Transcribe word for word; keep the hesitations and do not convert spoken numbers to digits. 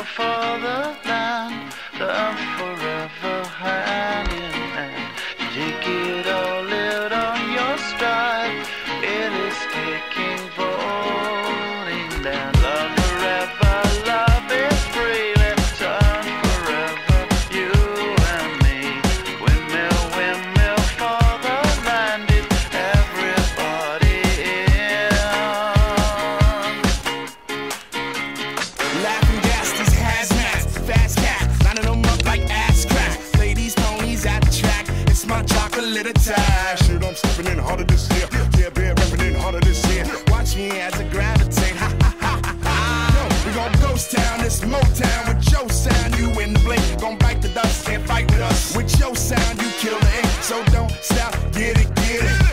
for the land, love forever hand in hand. Take it all out on your stride, it is taking voting down. Love forever, love is free, let's turn forever, you and me. Windmill, windmill for the land, is everybody in. Laughing gas, these hazmats, fast cat, lining them up like ass crack. Play these ponies at the track, it's my chocolate attack. Shit, I'm stepping in harder this year. Yeah, bear repping in harder this year. Watch me as I gravitate, ha ha ha ha ha. We gon' ghost town, this Motown with your sound, you in the blink. Gon' bite the dust, can't fight with us. With your sound, you kill the ink, so don't stop, get it, get it.